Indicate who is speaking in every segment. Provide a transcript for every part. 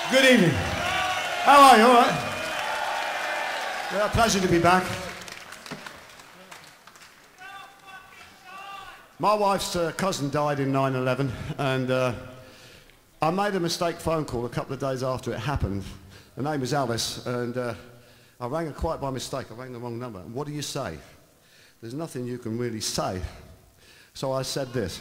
Speaker 1: Good evening. How are you? All right? Yeah, a pleasure to be back. My wife's cousin died in 9/11, and I made a mistake phone call a couple of days after it happened. Her name was Alice, and I rang her quite by mistake. I rang the wrong number. And what do you say? There's nothing you can really say. So I said this.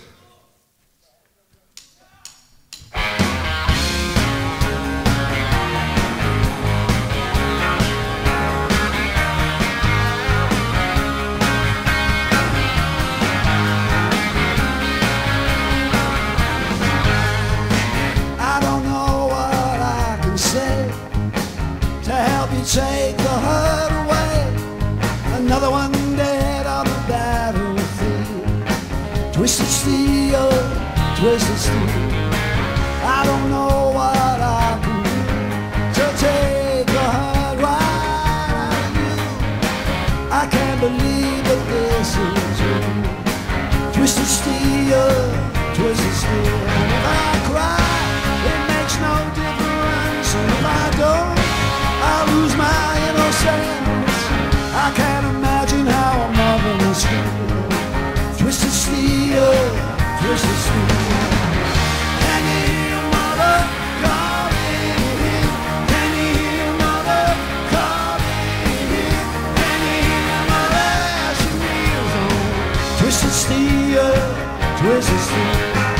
Speaker 2: Take the hurt away. Another one dead on the battlefield. Twisted steel, twisted steel. I don't know what I can do to take the hurt right out of you. I can't believe that this is real. Twisted steel, twisted steel. And if I cry, it makes no difference. And if I don't, I lose my innocence. I can't imagine how a mother must feel. Twisted steel, twisted steel. Can you hear mother calling in? Can you hear mother calling in? Can you hear mother as she kneels on? Twisted steel, twisted steel.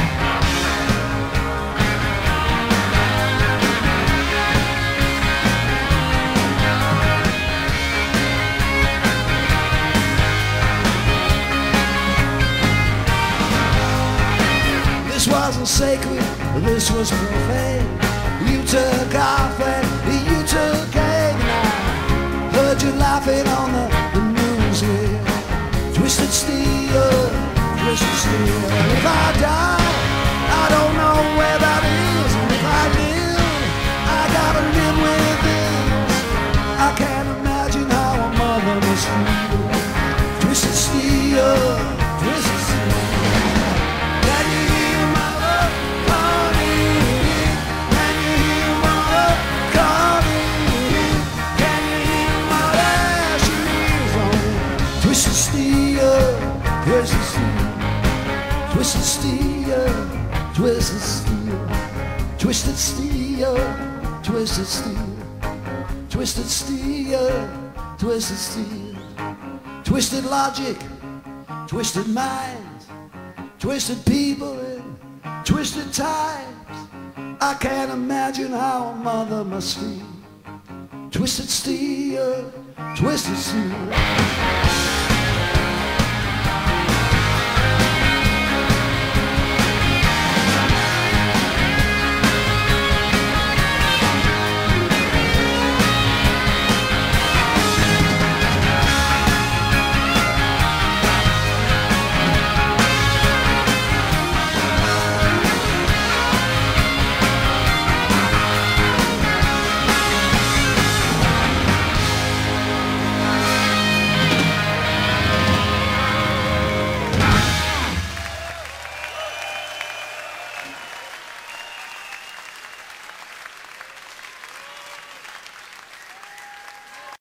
Speaker 2: This wasn't sacred, this was profane. You took off and you took aim. And I heard you laughing on the news here. Twisted steel, twisted steel. And if I die, I don't know where that is. And if I live, I gotta live with this. I can't imagine how a mother must feel. Twisted steel, twisted steel. Twisted steel, twisted steel, twisted steel, twisted steel, twisted steel, twisted steel, twisted steel, twisted logic, twisted minds, twisted people in twisted times. I can't imagine how a mother must feel. Twisted steel, twisted steel.